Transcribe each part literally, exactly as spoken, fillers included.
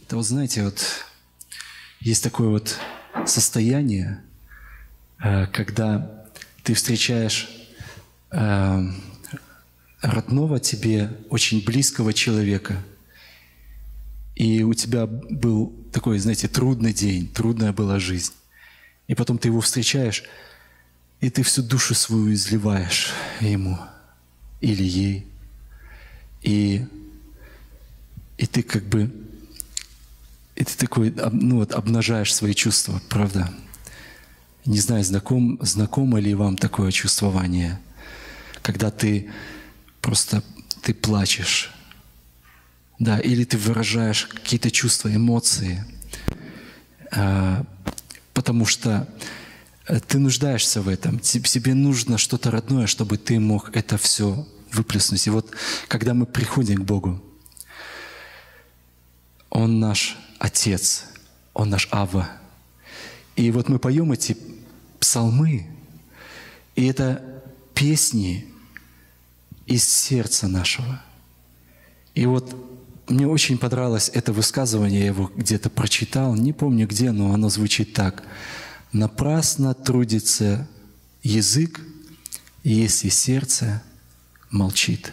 Да вот знаете, вот есть такое вот состояние, когда ты встречаешь родного тебе, очень близкого человека, и у тебя был такой, знаете, трудный день, трудная была жизнь, и потом ты его встречаешь, и ты всю душу свою изливаешь ему или ей, и, и ты как бы, и ты такой, ну вот, обнажаешь свои чувства, правда? Не знаю, знаком, знакомо ли вам такое чувствование, когда ты просто, ты плачешь, да, или ты выражаешь какие-то чувства, эмоции, а, потому что ты нуждаешься в этом, тебе нужно что-то родное, чтобы ты мог это все выплеснуть. И вот когда мы приходим к Богу, Он наш Отец, Он наш Авва. И вот мы поем эти псалмы, и это песни из сердца нашего. И вот мне очень понравилось это высказывание, я его где-то прочитал, не помню где, но оно звучит так. «Напрасно трудится язык, если сердце молчит».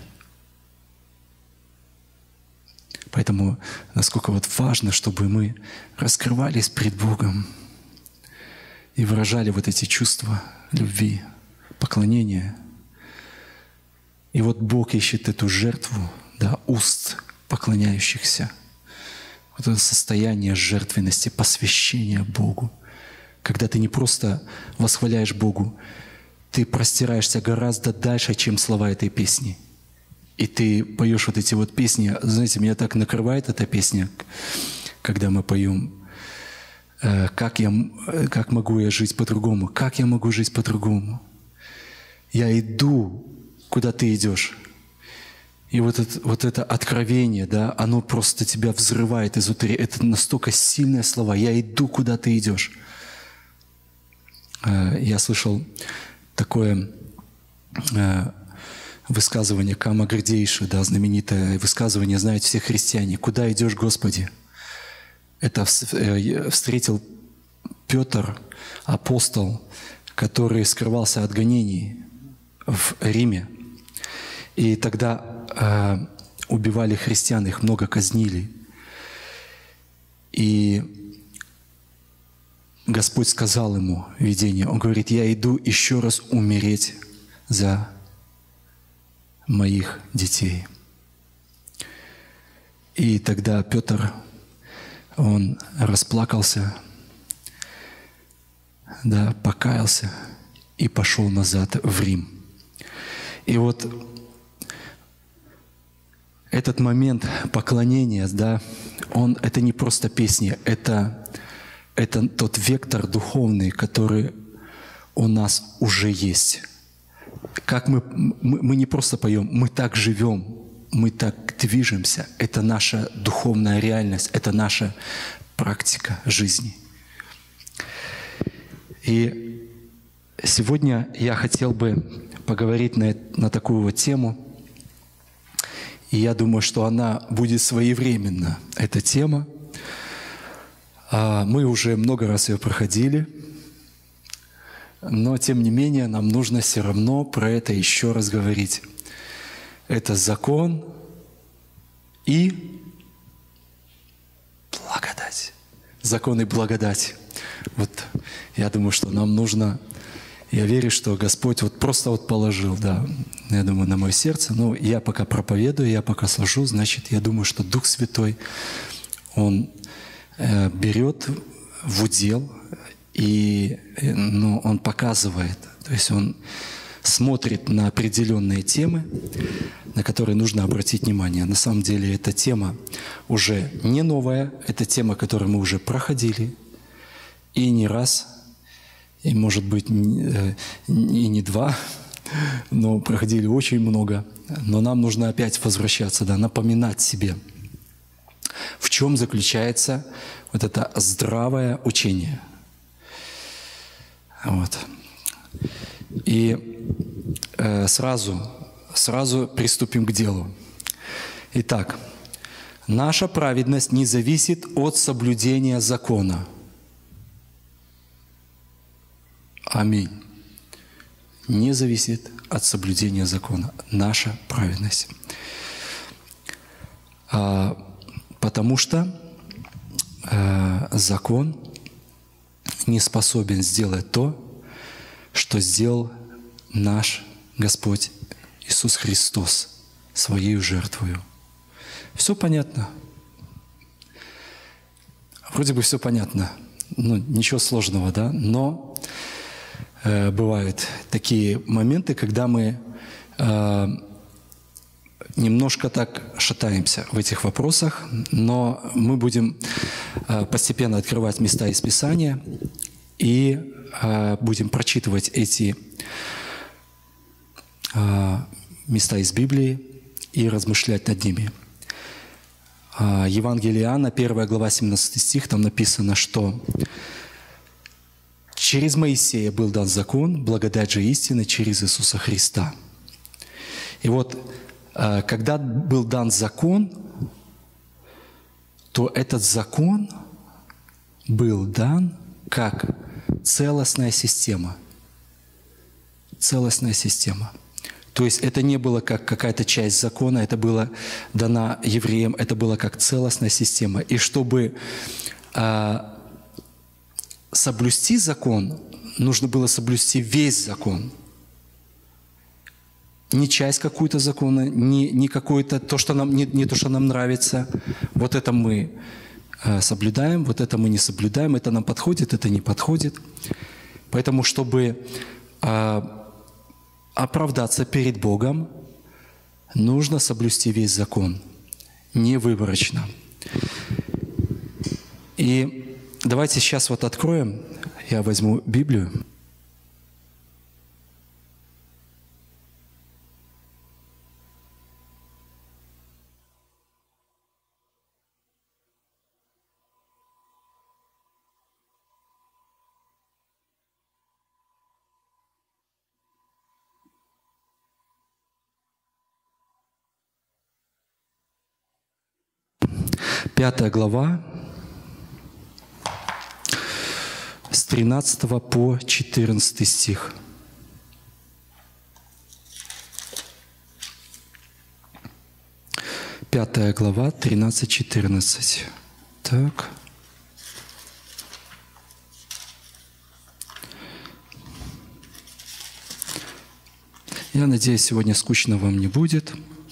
Поэтому насколько вот важно, чтобы мы раскрывались пред Богом и выражали вот эти чувства любви, поклонения. И вот Бог ищет эту жертву, да, уст поклоняющихся. Вот это состояние жертвенности, посвящения Богу. Когда ты не просто восхваляешь Богу, ты простираешься гораздо дальше, чем слова этой песни. И ты поешь вот эти вот песни. Знаете, меня так накрывает эта песня, когда мы поем «Как, я, как могу я жить по-другому? Как я могу жить по-другому? Я иду, куда ты идешь». И вот это, вот это откровение, да, оно просто тебя взрывает изнутри. Это настолько сильные слова. «Я иду, куда ты идешь». Я слышал такое высказывание Кама Грдейши, да, знаменитое высказывание, знают все христиане. «Куда идешь, Господи?» Это встретил Петр, апостол, который скрывался от гонений в Риме. И тогда э, убивали христиан, их много казнили. И Господь сказал ему видение, Он говорит: «Я иду еще раз умереть за моих детей». И тогда Петр, он расплакался, да, покаялся и пошел назад в Рим. И вот этот момент поклонения, да, он, это не просто песни, это, это тот вектор духовный, который у нас уже есть. Как мы, мы, мы не просто поем, мы так живем, мы так движемся. Это наша духовная реальность, это наша практика жизни. И сегодня я хотел бы поговорить на, на такую вот тему. И я думаю, что она будет своевременна, эта тема. Мы уже много раз ее проходили, но тем не менее нам нужно все равно про это еще раз говорить. Это закон и благодать. Закон и благодать. Вот я думаю, что нам нужно... Я верю, что Господь вот просто вот положил, да, я думаю, на мое сердце. Но я пока проповедую, я пока служу, значит, я думаю, что Дух Святой, Он э, берет в удел, и э, ну, Он показывает, то есть Он смотрит на определенные темы, на которые нужно обратить внимание. На самом деле эта тема уже не новая, это тема, которую мы уже проходили, и не раз, и, может быть, и не два, но проходили очень много. Но нам нужно опять возвращаться, да, напоминать себе, в чем заключается вот это здравое учение. Вот. И э, сразу, сразу приступим к делу. Итак, Наша праведность не зависит от соблюдения закона. Аминь. Не зависит от соблюдения закона. Наша праведность. А, потому что а, закон не способен сделать то, что сделал наш Господь Иисус Христос Своей жертвою. Все понятно? Вроде бы все понятно. Ну, ничего сложного, да? Но э, бывают такие моменты, когда мы э, немножко так шатаемся в этих вопросах, но мы будем э, постепенно открывать места из Писания и э, будем прочитывать эти э, места из Библии и размышлять над ними. Э, Евангелие Иоанна, первая глава, семнадцатый стих, там написано, что через Моисея был дан закон, благодать же истины через Иисуса Христа. И вот когда был дан закон, то этот закон был дан как целостная система. Целостная система. То есть это не было как какая-то часть закона, это было дано евреям, это было как целостная система. И чтобы а, соблюсти закон, нужно было соблюсти весь закон. Не часть какую-то закона, не, не какое-то то, что нам, не, не то, что нам нравится. Вот это мы э, соблюдаем, вот это мы не соблюдаем, это нам подходит, это не подходит. Поэтому, чтобы э, оправдаться перед Богом, нужно соблюсти весь закон, не выборочно. И давайте сейчас вот откроем, я возьму Библию. Пятая глава, с тринадцатого по четырнадцатый стих. Пятая глава, тринадцать-четырнадцать. Так. Я надеюсь, сегодня скучно вам не будет.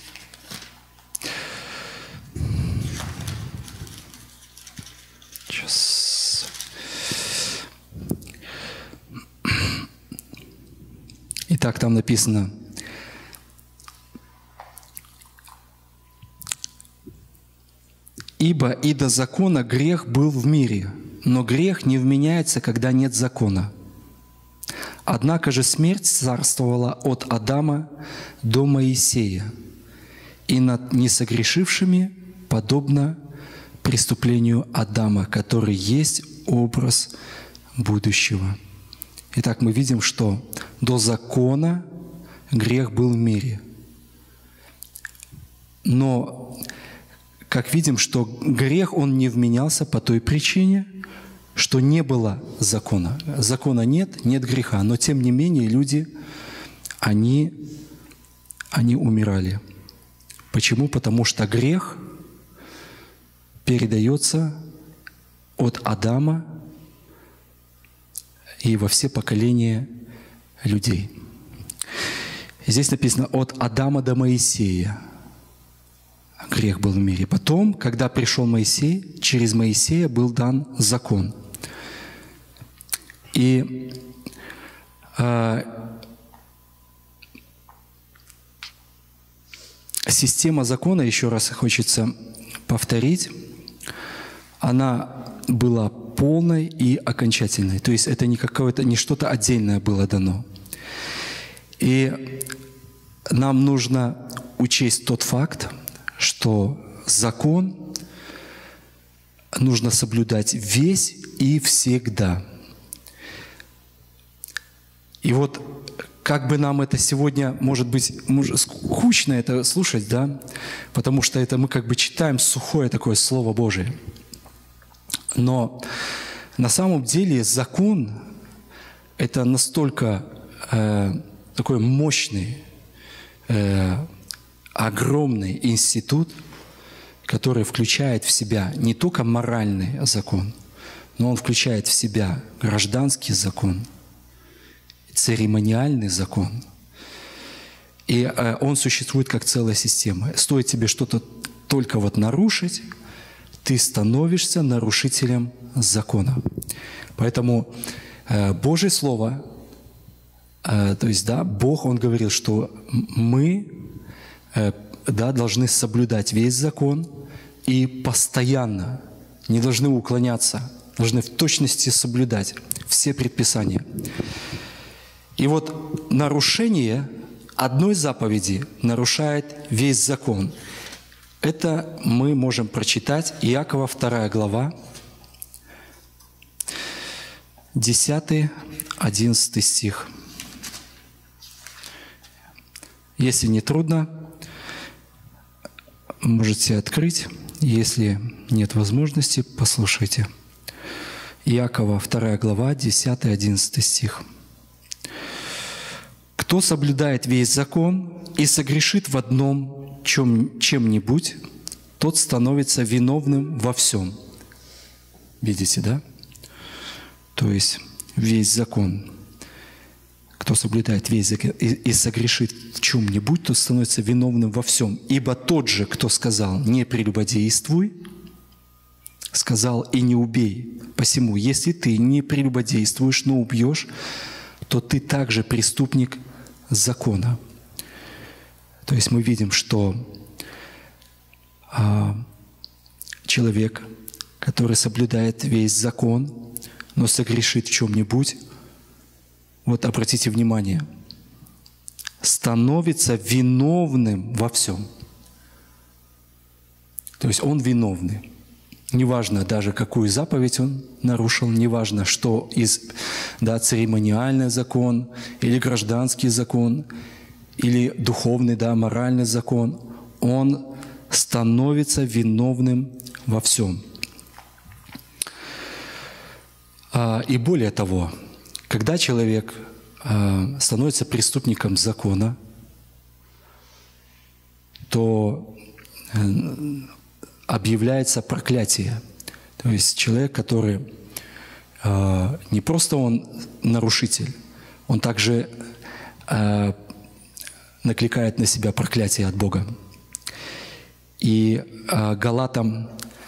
Сейчас. Итак, там написано: «Ибо и до закона грех был в мире, но грех не вменяется, когда нет закона. Однако же смерть царствовала от Адама до Моисея, и над несогрешившими подобно преступлению Адама, который есть образ будущего». Итак, мы видим, что до закона грех был в мире. Но, как видим, что грех, он не вменялся по той причине, что не было закона. Закона нет, нет греха. Но, тем не менее, люди, они, они умирали. Почему? Потому что грех передается от Адама и во все поколения людей. Здесь написано «от Адама до Моисея». Грех был в мире. Потом, когда пришел Моисей, через Моисея был дан закон. И э, система закона, еще раз хочется повторить, она была полной и окончательной. То есть это не какое-то, не что-то отдельное было дано. И нам нужно учесть тот факт, что закон нужно соблюдать весь и всегда. И вот как бы нам это сегодня, может быть, скучно это слушать, да, потому что это мы как бы читаем сухое такое Слово Божие. Но на самом деле закон – это настолько э, такой мощный, э, огромный институт, который включает в себя не только моральный закон, но он включает в себя гражданский закон, церемониальный закон. И э, он существует как целая система. Стоит тебе что-то только вот нарушить, ты становишься нарушителем закона. Поэтому э, Божье Слово, э, то есть, да, Бог, Он говорил, что мы, э, да, должны соблюдать весь закон и постоянно, не должны уклоняться, должны в точности соблюдать все предписания. И вот нарушение одной заповеди нарушает весь закон. Это мы можем прочитать Иакова вторая глава, десятый-одиннадцатый стих. Если не трудно, можете открыть. Если нет возможности, послушайте. Иакова вторая глава, десятый-одиннадцатый стих. «Кто соблюдает весь закон и согрешит в одном чем, чем-нибудь, тот становится виновным во всем». Видите, да? То есть весь закон. Кто соблюдает весь закон и, и согрешит в чем-нибудь, тот становится виновным во всем. Ибо тот же, кто сказал «не прелюбодействуй», сказал «и не убей». Посему, если ты не прелюбодействуешь, но убьешь, то ты также преступник закона. То есть мы видим, что а, человек, который соблюдает весь закон, но согрешит в чем-нибудь, вот обратите внимание, становится виновным во всем. То есть он виновный. Неважно даже, какую заповедь он нарушил, неважно, что из, да, церемониальный закон, или гражданский закон, или духовный, да, моральный закон, он становится виновным во всем. И более того, когда человек становится преступником закона, то объявляется проклятие. То есть человек, который э, не просто он нарушитель, он также э, накликает на себя проклятие от Бога. И э, Галатам,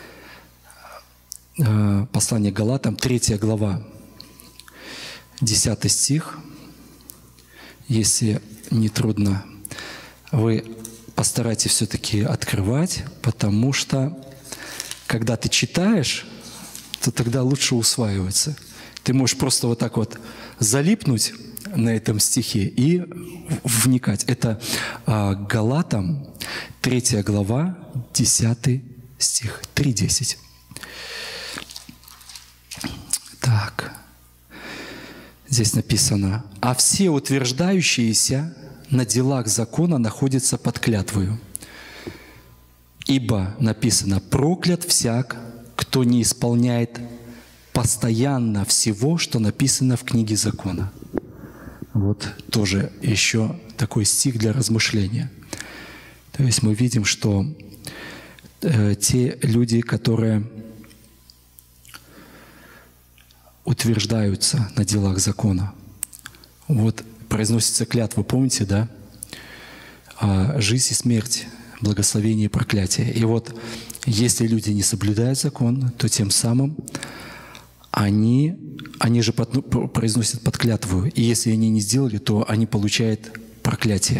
э, послание Галатам, третья глава, десятый стих, если не трудно, вы постарайтесь все-таки открывать, потому что, когда ты читаешь, то тогда лучше усваивается. Ты можешь просто вот так вот залипнуть на этом стихе и вникать. Это а, Галатам, третья глава, десятый стих, три десять. Так, здесь написано: «А все утверждающиеся на делах закона находится под клятвою. Ибо написано: проклят всяк, кто не исполняет постоянно всего, что написано в книге закона». Вот тоже еще такой стих для размышления. То есть мы видим, что э, те люди, которые утверждаются на делах закона, вот произносится клятва, помните, да? А, жизнь и смерть, благословение и проклятие. И вот если люди не соблюдают закон, то тем самым они, они же под, произносят под клятву. И если они не сделали, то они получают проклятие.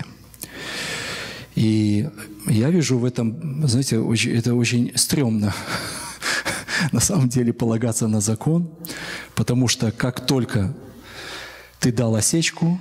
И я вижу в этом, знаете, очень, это очень стрёмно на самом деле полагаться на закон, потому что как только ты дал осечку,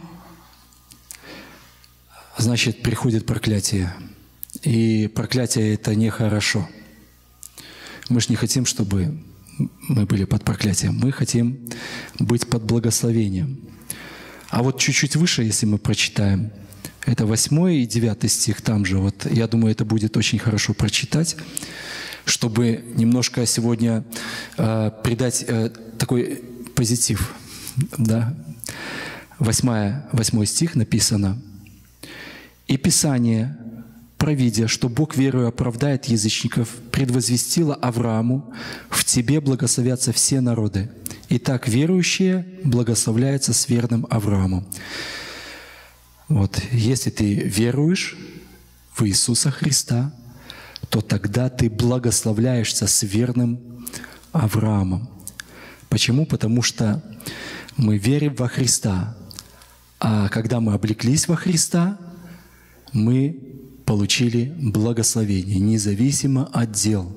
значит, приходит проклятие. И проклятие – это нехорошо. Мы же не хотим, чтобы мы были под проклятием. Мы хотим быть под благословением. А вот чуть-чуть выше, если мы прочитаем, это восьмой и девятый стих там же. Вот я думаю, это будет очень хорошо прочитать, чтобы немножко сегодня э, придать э, такой позитив. Да? Восьмая, восьмой стих написано. «И Писание, провидя, что Бог верою оправдает язычников, предвозвестило Аврааму: в тебе благословятся все народы. Итак, верующие благословляются с верным Авраамом». Вот, если ты веруешь в Иисуса Христа, то тогда ты благословляешься с верным Авраамом. Почему? Потому что мы верим во Христа. А когда мы облеклись во Христа, мы получили благословение, независимо от дел.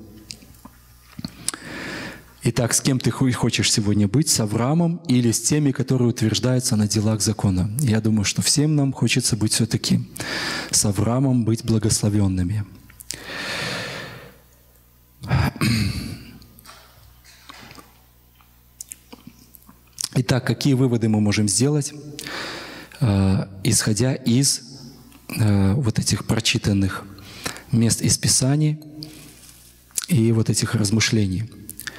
Итак, с кем ты хочешь сегодня быть? С Авраамом или с теми, которые утверждаются на делах закона? Я думаю, что всем нам хочется быть все-таки с Авраамом, быть благословенными. Итак, какие выводы мы можем сделать, исходя из вот этих прочитанных мест из Писаний и вот этих размышлений?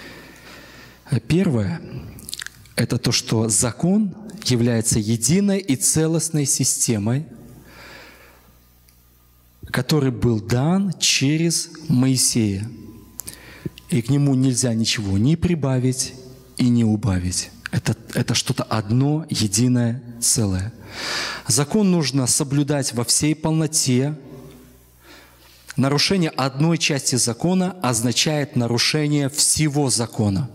Первое – это то, что закон является единой и целостной системой, который был дан через Моисея. И к нему нельзя ничего ни прибавить и не убавить. Это, это что-то одно, единое, целое. Закон нужно соблюдать во всей полноте. Нарушение одной части закона означает нарушение всего закона.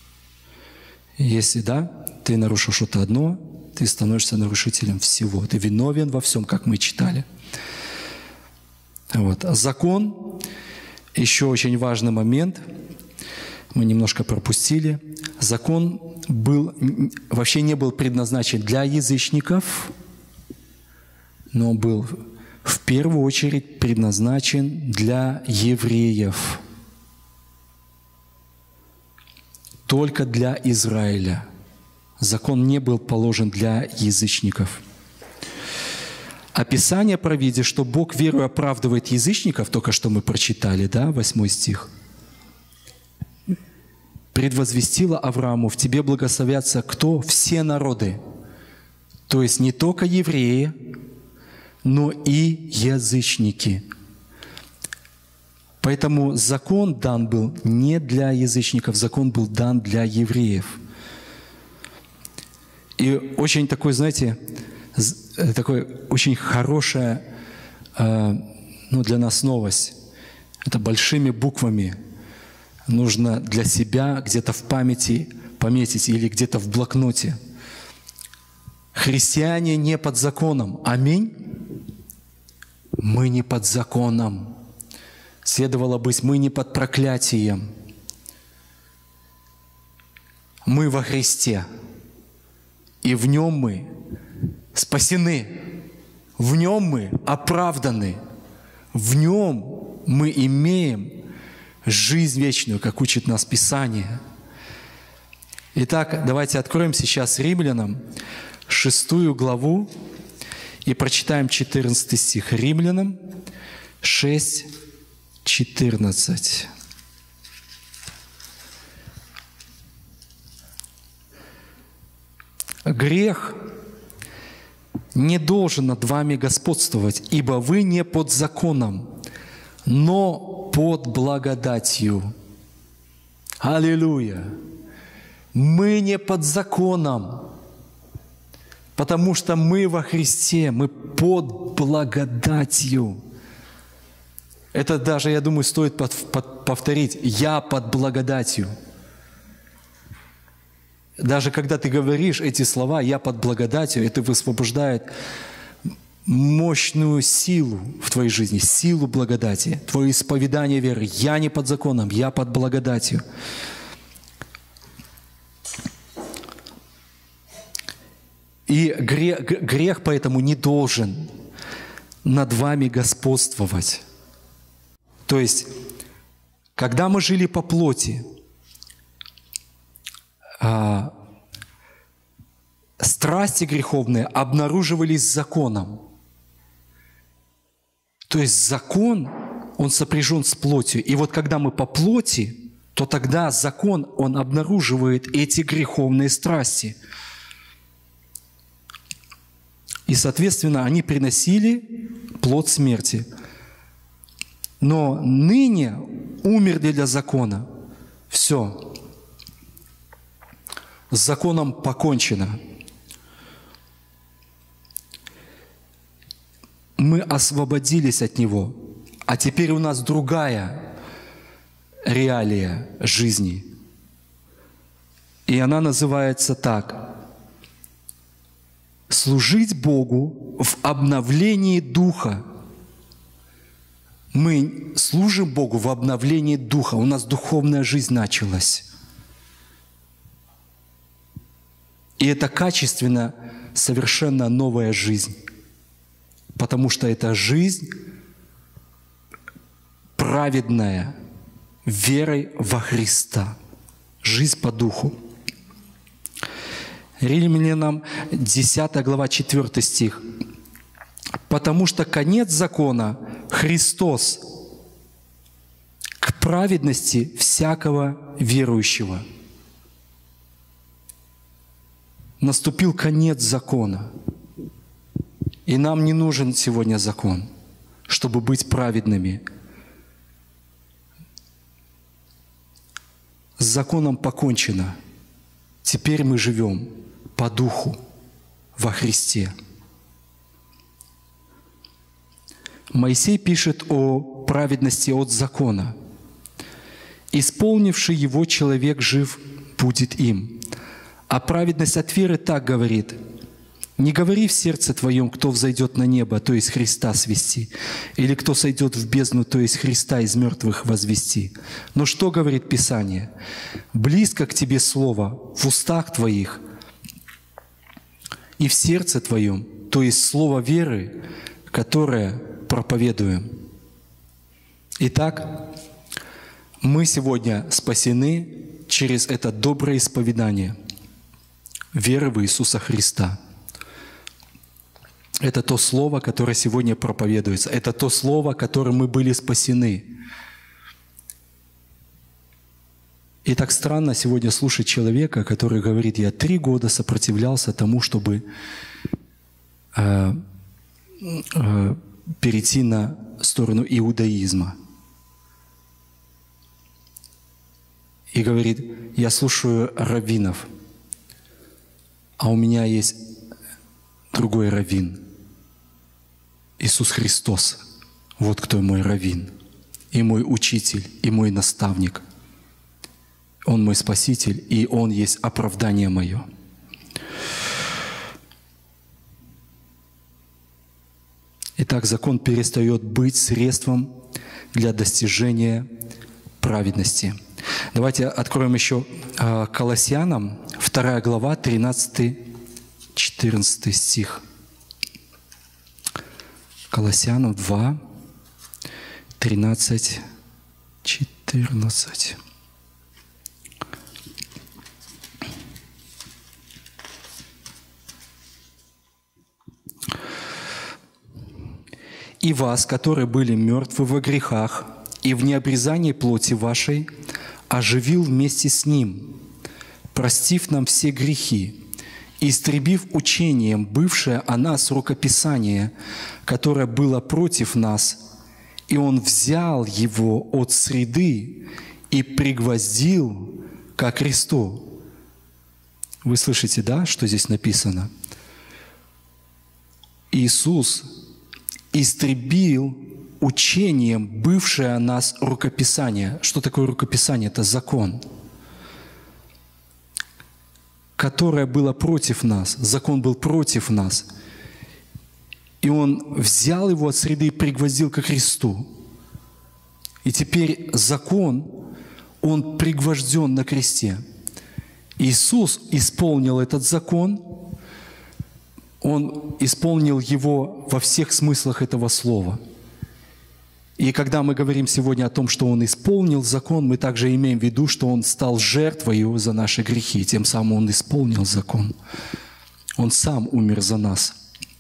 Если да, ты нарушил что-то одно, ты становишься нарушителем всего. Ты виновен во всем, как мы читали. Вот. Закон, еще очень важный момент, мы немножко пропустили. Закон был, вообще не был предназначен для язычников, но был в первую очередь предназначен для евреев. Только для Израиля. Закон не был положен для язычников. А Писание, провидя, что Бог верою оправдывает язычников, только что мы прочитали, да, восьмой стих, предвозвестило Аврааму: в тебе благословятся кто? Все народы. То есть не только евреи, но и язычники. Поэтому закон дан был не для язычников, закон был дан для евреев. И очень такой, знаете, такой очень хорошая, ну, для нас новость. Это большими буквами нужно для себя где-то в памяти пометить или где-то в блокноте. Христиане не под законом. Аминь. Мы не под законом. Следовало быть, мы не под проклятием. Мы во Христе. И в Нем мы спасены. В Нем мы оправданы. В Нем мы имеем жизнь вечную, как учит нас Писание. Итак, давайте откроем сейчас Римлянам шестую главу и прочитаем четырнадцатый стих. Римлянам шесть, четырнадцать. Грех не должен над вами господствовать, ибо вы не под законом, но под благодатью. Аллилуйя! Мы не под законом, потому что мы во Христе, мы под благодатью. Это даже, я думаю, стоит под, под, повторить. Я под благодатью. Даже когда ты говоришь эти слова «я под благодатью», это высвобождает мощную силу в твоей жизни, силу благодати, твое исповедание веры. Я не под законом, я под благодатью. И грех, грех поэтому не должен над вами господствовать. То есть, когда мы жили по плоти, страсти греховные обнаруживались законом. То есть закон, он сопряжен с плотью. И вот когда мы по плоти, то тогда закон, он обнаруживает эти греховные страсти. И, соответственно, они приносили плод смерти. Но ныне умерли для закона. Все. С законом покончено. Мы освободились от него, а теперь у нас другая реалия жизни. И она называется так: служить Богу в обновлении духа. Мы служим Богу в обновлении духа. У нас духовная жизнь началась. И это качественно совершенно новая жизнь. Потому что это жизнь праведная, верой во Христа. Жизнь по духу. Римлянам десятая глава, четвёртый стих. «Потому что конец закона – Христос к праведности всякого верующего». Наступил конец закона. И нам не нужен сегодня закон, чтобы быть праведными. С законом покончено. Теперь мы живем по духу во Христе. Моисей пишет о праведности от закона. «Исполнивший его человек жив будет им». А праведность от веры так говорит: «Не говори в сердце твоем, кто взойдет на небо, то есть Христа свести, или кто сойдет в бездну, то есть Христа из мертвых возвести. Но что говорит Писание? Близко к тебе слово в устах твоих и в сердце твоем, то есть слово веры, которое проповедуем». Итак, мы сегодня спасены через это доброе исповедание веры в Иисуса Христа. Это то слово, которое сегодня проповедуется. Это то слово, которым мы были спасены. И так странно сегодня слушать человека, который говорит: «Я три года сопротивлялся тому, чтобы э, э, перейти на сторону иудаизма». И говорит: «Я слушаю раввинов, а у меня есть другой раввин. Иисус Христос. Вот кто мой раввин, и мой учитель, и мой наставник. Он мой Спаситель, и Он есть оправдание мое». Итак, закон перестает быть средством для достижения праведности. Давайте откроем еще Колоссянам, вторая глава, тринадцатый-четырнадцатый стих. Колоссянам два, тринадцать, четырнадцать. «И вас, которые были мертвы во грехах и в необрезании плоти вашей, оживил вместе с Ним, простив нам все грехи, и истребив учением бывшее о нас рукописание, которое было против нас, и Он взял его от среды и пригвоздил ко кресту». Вы слышите, да, что здесь написано? Иисус истребил учением бывшее о нас рукописание. Что такое рукописание? Это закон, которое было против нас. Закон был против нас. И Он взял его от среды и пригвоздил ко кресту. И теперь закон, он пригвожден на кресте. Иисус исполнил этот закон, Он исполнил его во всех смыслах этого слова. И когда мы говорим сегодня о том, что Он исполнил закон, мы также имеем в виду, что Он стал жертвою за наши грехи, тем самым Он исполнил закон. Он сам умер за нас.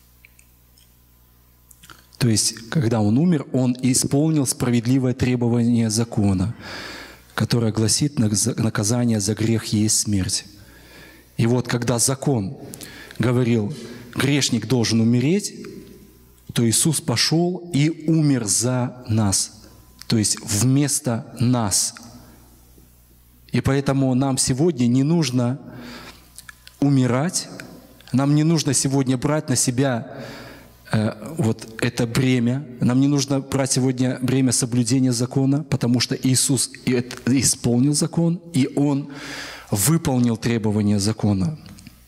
То есть, когда Он умер, Он исполнил справедливое требование закона, которое гласит, наказание за грех есть смерть. И вот, когда закон говорил, грешник должен умереть, то Иисус пошел и умер за нас, то есть вместо нас. И поэтому нам сегодня не нужно умирать, нам не нужно сегодня брать на себя э, вот это бремя, нам не нужно брать сегодня бремя соблюдения закона, потому что Иисус исполнил закон, и Он выполнил требования закона.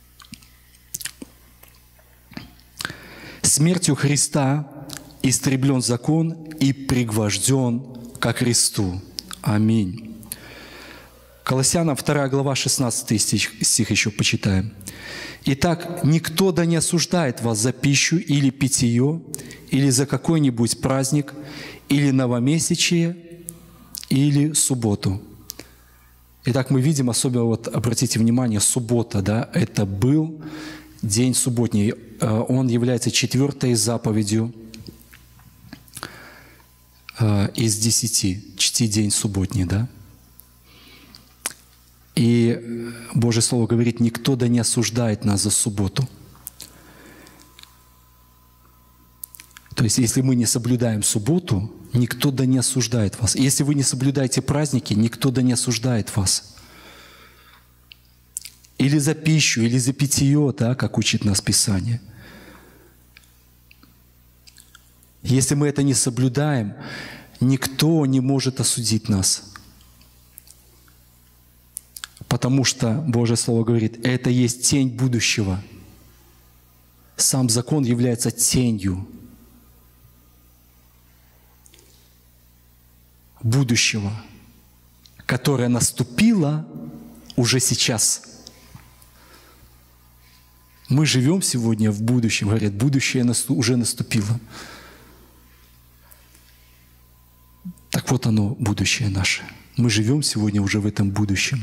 Смертью Христа истреблен закон и пригвожден ко кресту. Аминь. Колоссянам вторая глава, шестнадцатый стих, стих еще почитаем. «Итак, никто да не осуждает вас за пищу или питье, или за какой-нибудь праздник, или новомесячие, или субботу». Итак, мы видим, особенно, вот обратите внимание, суббота, да, это был день субботний. Он является четвертой заповедью из десяти. Чти день субботний, да. И Божье Слово говорит, никто да не осуждает нас за субботу. То есть, если мы не соблюдаем субботу, никто да не осуждает вас. Если вы не соблюдаете праздники, никто да не осуждает вас. Или за пищу, или за питье, да, как учит нас Писание. Если мы это не соблюдаем, никто не может осудить нас. Потому что Божье Слово говорит, это есть тень будущего. Сам закон является тенью будущего, которое наступило уже сейчас. Мы живем сегодня в будущем. Говорят, будущее уже наступило. Так вот оно, будущее наше. Мы живем сегодня уже в этом будущем.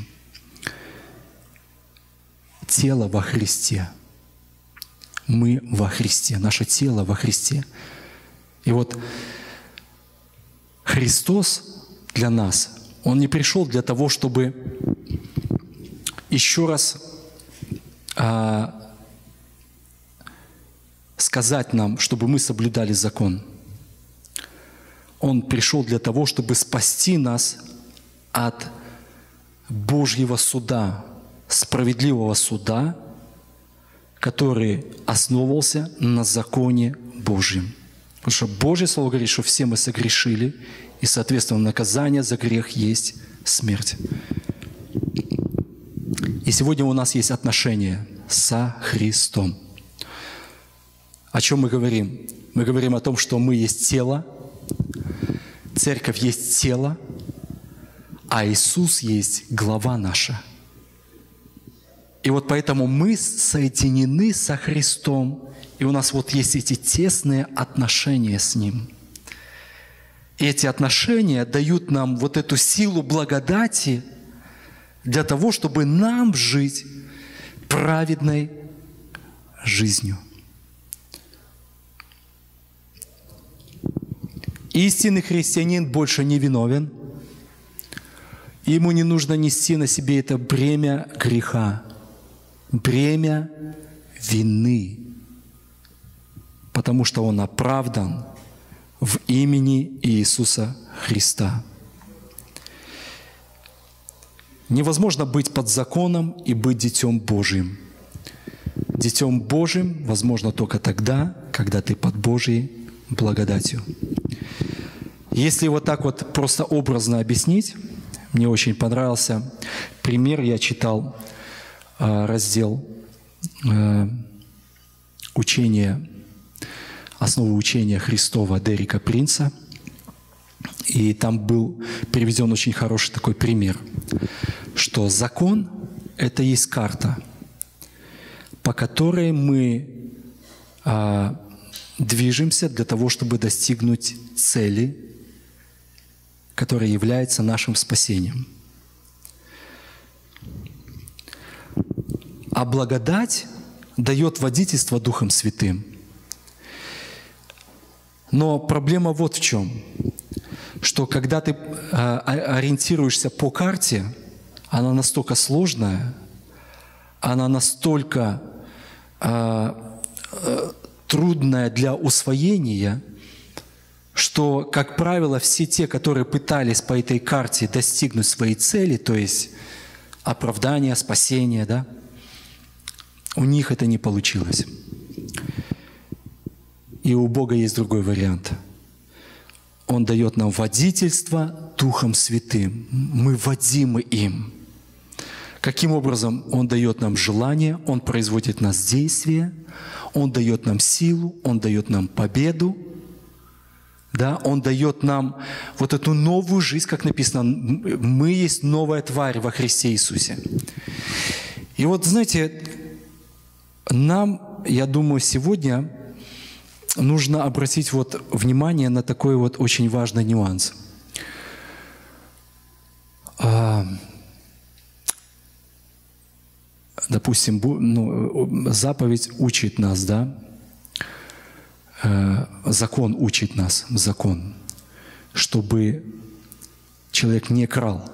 Тело во Христе. Мы во Христе. Наше тело во Христе. И вот Христос для нас, Он не пришел для того, чтобы еще раз а, сказать нам, чтобы мы соблюдали закон. Он пришел для того, чтобы спасти нас от Божьего суда, справедливого суда, который основывался на законе Божьем. Потому что Божье Слово говорит, что все мы согрешили, и, соответственно, наказание за грех есть смерть. И сегодня у нас есть отношения со Христом. О чем мы говорим? Мы говорим о том, что мы есть тело, церковь есть тело, а Иисус есть глава наша. И вот поэтому мы соединены со Христом, и у нас вот есть эти тесные отношения с Ним. И эти отношения дают нам вот эту силу благодати для того, чтобы нам жить праведной жизнью. Истинный христианин больше не виновен. Ему не нужно нести на себе это бремя греха, бремя вины, потому что он оправдан в имени Иисуса Христа. Невозможно быть под законом и быть Детем Божьим. Детем Божьим возможно только тогда, когда ты под Божьей благодатью. Если вот так вот просто образно объяснить, мне очень понравился пример, я читал раздел учения, основы учения Христова Дерека Принца, и там был приведен очень хороший такой пример, что закон – это есть карта, по которой мы а, движемся для того, чтобы достигнуть цели, которая является нашим спасением. А благодать дает водительство Духом Святым. Но проблема вот в чем, что когда ты ориентируешься по карте, она настолько сложная, она настолько трудная для усвоения, что, как правило, все те, которые пытались по этой карте достигнуть своей цели, то есть оправдания, спасения, да, у них это не получилось. И у Бога есть другой вариант. Он дает нам водительство Духом Святым. Мы водимы им. Каким образом? Он дает нам желание, Он производит в нас действие, Он дает нам силу, Он дает нам победу. Да, Он дает нам вот эту новую жизнь, как написано, мы есть новая тварь во Христе Иисусе. И вот, знаете, нам, я думаю, сегодня нужно обратить вот внимание на такой вот очень важный нюанс. Допустим, ну, заповедь учит нас, да? Закон учит нас, закон, чтобы человек не крал.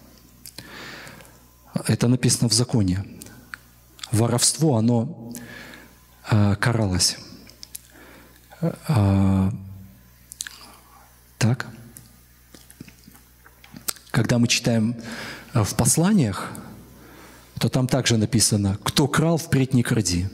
Это написано в законе. Воровство, оно а, каралось. А, так? Когда мы читаем в посланиях, то там также написано: «Кто крал, впредь не кради».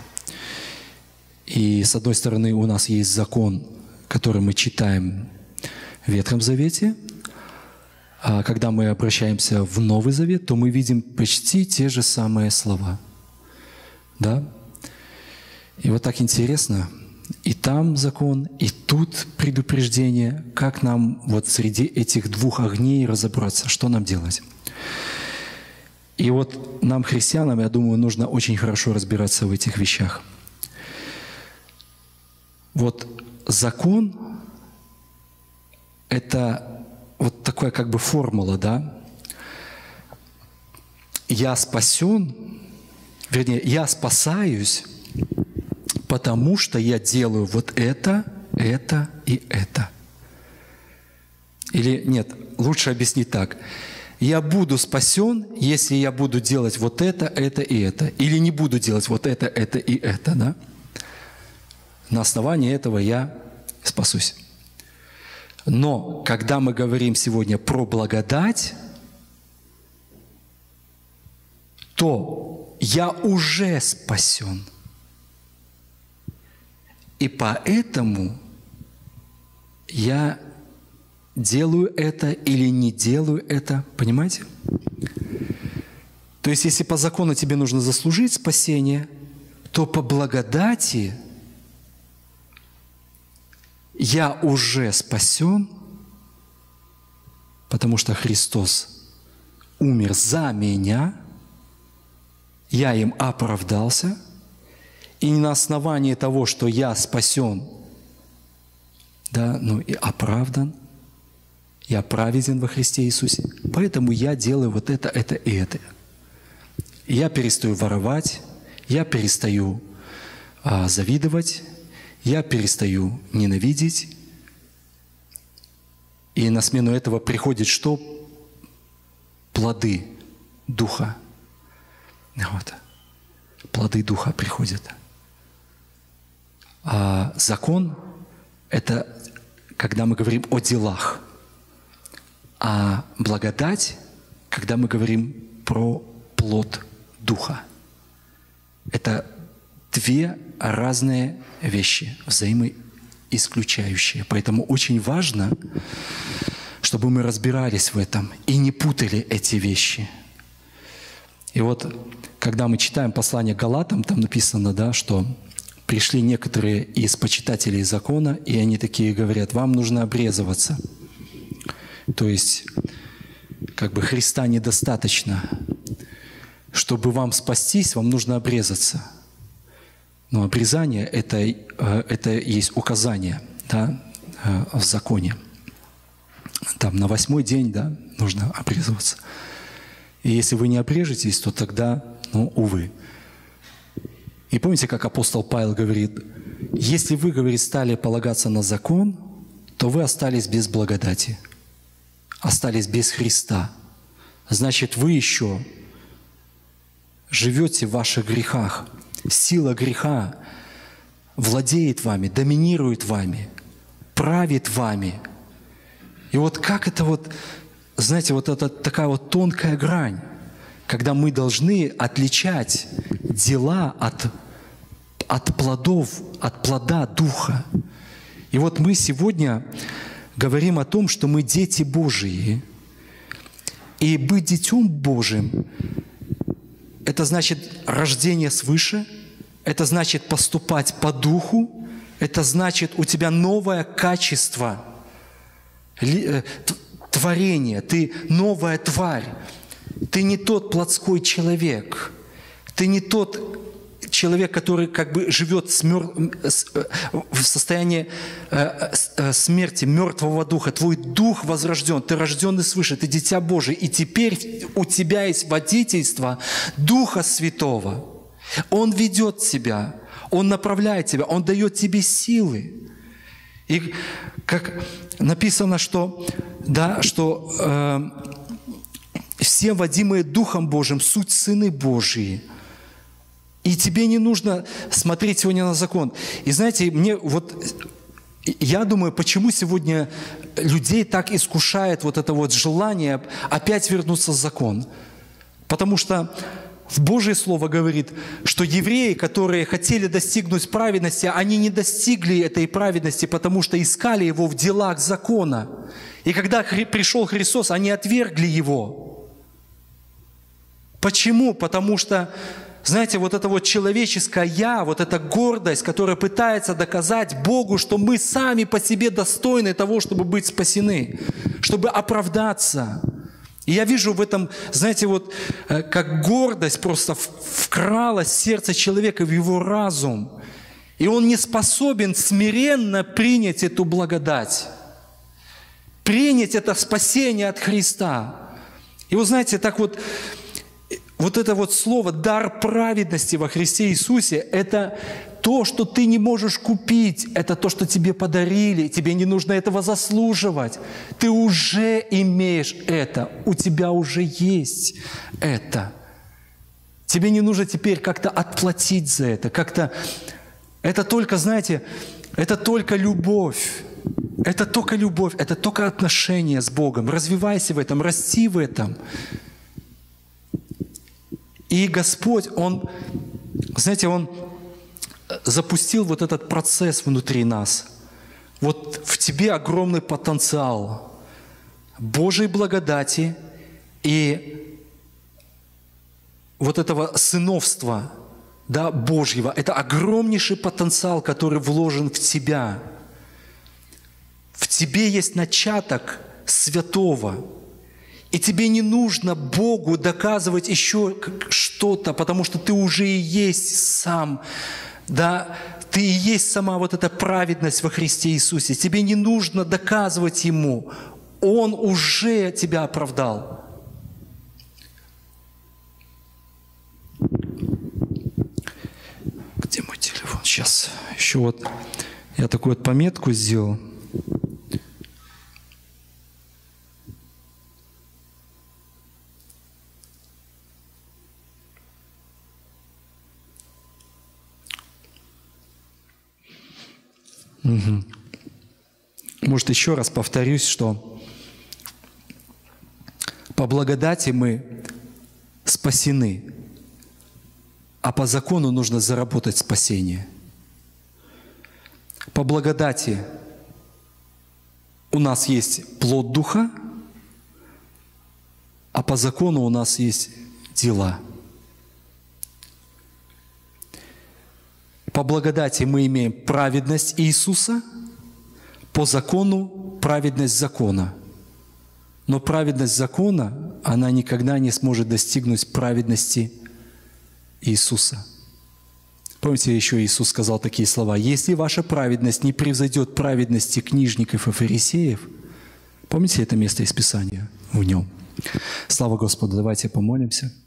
И, с одной стороны, у нас есть закон, который мы читаем в Ветхом Завете, а когда мы обращаемся в Новый Завет, то мы видим почти те же самые слова. Да? И вот так интересно, и там закон, и тут предупреждение, как нам вот среди этих двух огней разобраться, что нам делать. И вот нам, христианам, я думаю, нужно очень хорошо разбираться в этих вещах. Вот закон – это вот такая как бы формула, да? Я спасен, вернее, я спасаюсь, потому что я делаю вот это, это и это. Или нет, лучше объяснить так. Я буду спасен, если я буду делать вот это, это и это. Или не буду делать вот это, это и это, да? На основании этого я спасусь. Но когда мы говорим сегодня про благодать, то я уже спасен. И поэтому я делаю это или не делаю это. Понимаете? То есть, если по закону тебе нужно заслужить спасение, то по благодати я уже спасен, потому что Христос умер за меня, я им оправдался, и не на основании того, что я спасен, да, ну и оправдан, я праведен во Христе Иисусе, поэтому я делаю вот это, это и это. Я перестаю воровать, я перестаю а, завидовать, я перестаю ненавидеть. И на смену этого приходит что? Плоды Духа. Вот. Плоды Духа приходят. А закон – это когда мы говорим о делах. А благодать – когда мы говорим про плод Духа. Это две разные вещи, взаимоисключающие. Поэтому очень важно, чтобы мы разбирались в этом и не путали эти вещи. И вот, когда мы читаем послание к Галатам, там написано, да, что пришли некоторые из почитателей закона, и они такие говорят: вам нужно обрезываться. То есть, как бы Христа недостаточно. Чтобы вам спастись, вам нужно обрезаться. Но обрезание – это, это есть указание, да, в законе. Там на восьмой день, да, нужно обрезываться. И если вы не обрежетесь, то тогда, ну, увы. И помните, как апостол Павел говорит, если вы, говорит, стали полагаться на закон, то вы остались без благодати, остались без Христа. Значит, вы еще живете в ваших грехах. Сила греха владеет вами, доминирует вами, правит вами. И вот как это вот, знаете, вот это такая вот тонкая грань, когда мы должны отличать дела от, от плодов, от плода Духа. И вот мы сегодня говорим о том, что мы дети Божии. И быть детем Божьим – это значит рождение свыше, это значит поступать по Духу, это значит у тебя новое качество творения, ты новая тварь. Ты не тот плотской человек, ты не тот человек, который как бы живет в состоянии смерти, мертвого духа. Твой дух возрожден, ты рожденный свыше, ты дитя Божие. И теперь у тебя есть водительство Духа Святого. Он ведет тебя, Он направляет тебя, Он дает тебе силы. И как написано, что, да, что э, все водимые Духом Божьим суть сыны Божьи. И тебе не нужно смотреть сегодня на закон. И знаете, мне вот, я думаю, почему сегодня людей так искушает вот это вот желание опять вернуться в закон. Потому что в Божье Слово говорит, что евреи, которые хотели достигнуть праведности, они не достигли этой праведности, потому что искали его в делах закона. И когда пришел Христос, они отвергли его. Почему? Потому что, знаете, вот это вот человеческое «я», вот эта гордость, которая пытается доказать Богу, что мы сами по себе достойны того, чтобы быть спасены, чтобы оправдаться. И я вижу в этом, знаете, вот как гордость просто вкралась в сердце человека, в его разум. И он не способен смиренно принять эту благодать, принять это спасение от Христа. И вы знаете, так вот, вот это вот слово «дар праведности во Христе Иисусе» – это то, что ты не можешь купить, это то, что тебе подарили, тебе не нужно этого заслуживать. Ты уже имеешь это, у тебя уже есть это. Тебе не нужно теперь как-то отплатить за это, как-то… Это только, знаете, это только любовь. Это только любовь, это только отношения с Богом. Развивайся в этом, расти в этом. И Господь, Он, знаете, Он запустил вот этот процесс внутри нас. Вот в тебе огромный потенциал Божьей благодати и вот этого сыновства, да, Божьего. Это огромнейший потенциал, который вложен в тебя. В тебе есть начаток святого. И тебе не нужно Богу доказывать еще что-то, потому что ты уже и есть сам, да, ты и есть сама вот эта праведность во Христе Иисусе. Тебе не нужно доказывать Ему. Он уже тебя оправдал. Где мой телефон? Сейчас. Еще вот я такую вот пометку сделал. Угу. Может, еще раз повторюсь, что по благодати мы спасены, а по закону нужно заработать спасение. По благодати у нас есть плод Духа, а по закону у нас есть дела. По благодати мы имеем праведность Иисуса, по закону праведность закона. Но праведность закона, она никогда не сможет достигнуть праведности Иисуса. Помните, еще Иисус сказал такие слова: «Если ваша праведность не превзойдет праведности книжников и фарисеев», помните это место из Писания в нем? Слава Господу! Давайте помолимся.